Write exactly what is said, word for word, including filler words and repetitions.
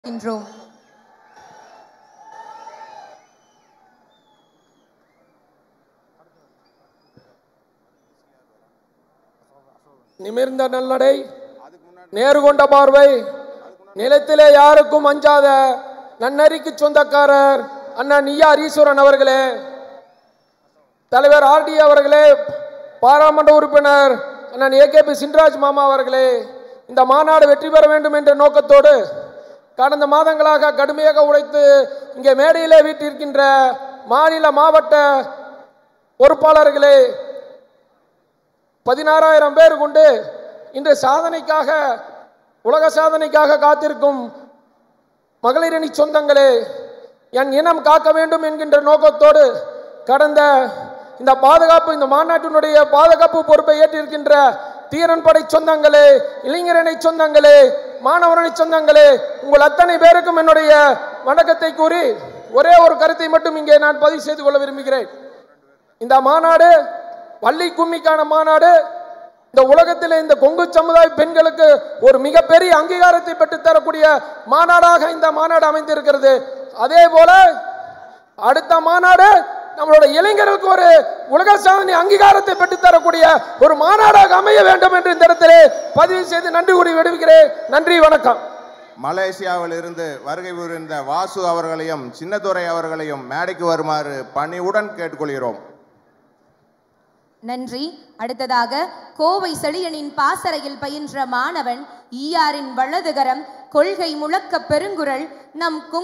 என்றோம். நிமிர்ந்த நல்லடை, நேர்கொண்ட பார்வை, நிலத்திலே யாருக்கும் அஞ்சாத நன்னறிக்கு சொந்தக்காரர் அண்ணன் ஈஆர் ஈஸ்வரன் அவர்களே, தலைவர் ஆர் டி அவர்களே, பாராளுமன்ற உறுப்பினர் அண்ணன் ஏ கே பி சின்ராஜ் மாமா அவர்களே, இந்த மாநாடு வெற்றி பெற வேண்டும் என்ற நோக்கத்தோடு கடந்த மாதங்களாக கடுமையாக உழைத்து இங்கே மேடையிலே வீட்டிருக்கின்ற மாநில மாவட்ட பொறுப்பாளர்களே, பதினாறாயிரம் பேர் கொண்டு இன்று சாதனைக்காக உலக சாதனைக்காக காத்திருக்கும் மகளிரணி சொந்தங்களே, என் இனம் காக்க வேண்டும் என்கின்ற நோக்கத்தோடு கடந்த இந்த பாதுகாப்பு இந்த மாநாட்டினுடைய பாதுகாப்பு பொறுப்பை ஏற்றிருக்கின்ற தீரன் படை சொந்தங்களே, இளைஞரணி சொந்தங்களே, மாணவரணி சொந்தங்களே, உங்கள் அத்தனை பேருக்கும் என்னுடைய வணக்கத்தை கூறி ஒரே ஒரு கருத்தை மட்டும் இங்கே நான் பதிவு செய்து கொள்ள விரும்புகிறேன். இந்த மாநாடு வள்ளி கும்மிக்கான மாநாடு. இந்த உலகத்திலே இந்த கொங்கு சமுதாய பெண்களுக்கு ஒரு மிகப்பெரிய அங்கீகாரத்தை பெற்றுத்தரக்கூடிய மாநாடாக இந்த மாநாடு அமைந்திருக்கிறது. அதே போல அடுத்த மாநாடு நம்மளோட இளைஞர்களுக்கு ஒரு உலக சாதனை அங்கீகாரத்தை பெற்றுத்தரக்கூடிய ஒரு மாநாடாக அமைய வேண்டும் என்று இந்த இடத்திலே பதிவு செய்து நன்றி கூறி விடுவிக்கிறேன். நன்றி, வணக்கம். மலேசியாவில் இருந்து வருகை புரிந்த வாசு அவர்களையும் சின்னதுரை அவர்களையும் மேடைக்கு வருமாறு பணிவுடன் கேட்டுக்கொள்கிறோம். நன்றி. அடுத்ததாக கோவை செழியனின் பாசறையில் பயின்ற மாணவன் ஈஆரின் வலதுகரம் கொள்கை முழக்க பெருங்குரல் நம்